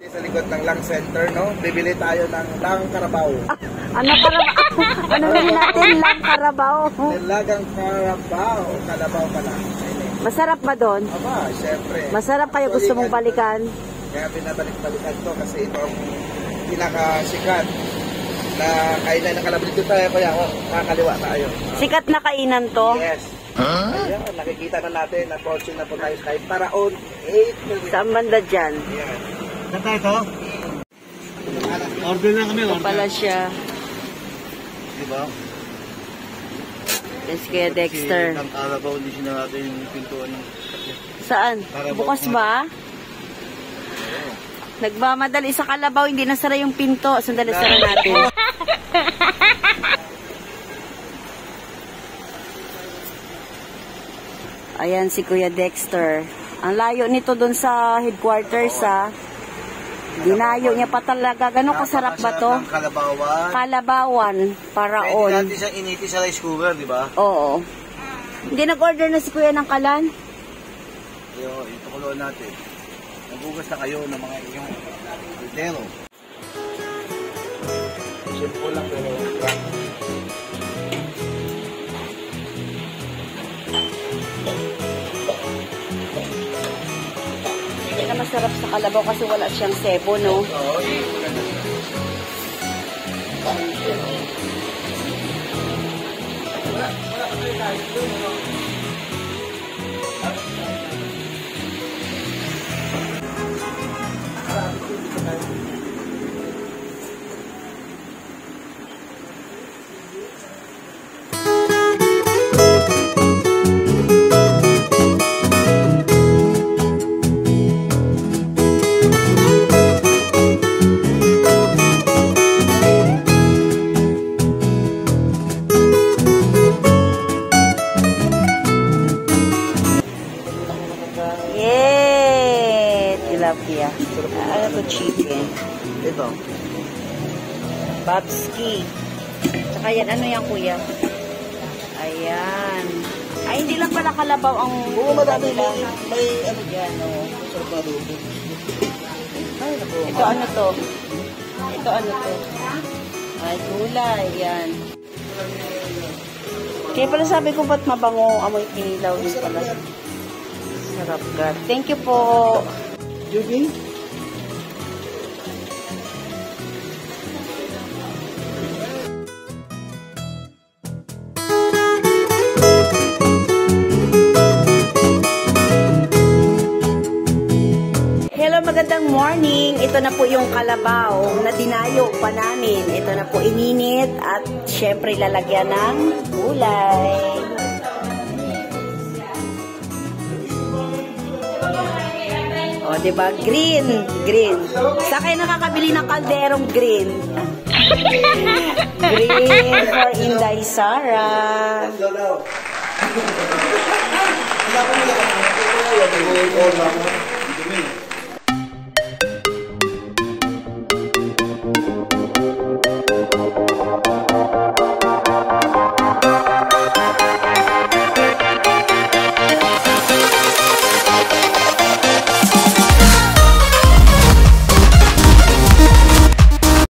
Sa likod ng Lang Center, no? Bibili tayo ng Lang Carabao. Ano Carabao? Ano nila natin? Lang Carabao. Nilagang Carabao. Carabao pala. Masarap ba doon? Aba, syempre. Masarap kayo, gusto mong balikan? Kaya pinabalik-balikan to kasi itong pinakasikat na kainan ng Calabao. Dito tayo kaya kakaliwa tayo. Sikat na kainan to? Yes. Ayan, nakikita na natin na fortune na po tayo kahit paraon 8 million. Saan banda dyan? Ayan. Saan tayo to? Order na kami. Ito pala siya. Diba? Yes, kaya Dexter. Kasi ng Carabao, hindi siya natin yung pintuan ng... Saan? Bukas ba? Nagmamadali sa Kalabaw, hindi nasara yung pinto. Sandali, sara natin. Ayan si Kuya Dexter. Ang layo nito dun sa headquarters, ha. Dinayo niya pa talaga. Gano'ng kasarap ba to? Kalabawan. Kalabawan, paraon. Pwede natin siyang initi sa rice cooker, di ba? Oo. Hindi nag-order na si Kuya ng kalan? Ito kuloan natin. Nagugas na kayo ng mga inyong altero. Simple lang pero Hindi na masarap sa Kalabaw kasi wala siyang sebo, no? Tilapia. Ano to, chicken? ito. Babski. Tsaka yan, ano yan, kuya? Ayan. Ay, hindi lang pala Kalabaw ang... Oo, madami lang. May ano yan, o. sarap na adobo. Ay, naku. Ito ano to? Ito ano to? Ay, gulay. Yan. Kaya pala sabi ko, ba't mabango amoy kinilaw din pala? Sarap, God. Thank you po. Juby? Hello, magandang morning. Ito na po yung Kalabaw na dinayo pa namin. Ito na po ininit at syempre lalagyan ng gulay. O, diba? Green. Green. Sa kayo nakakabili ng kalderong green. Green for Inday Sara. Wala ko nila.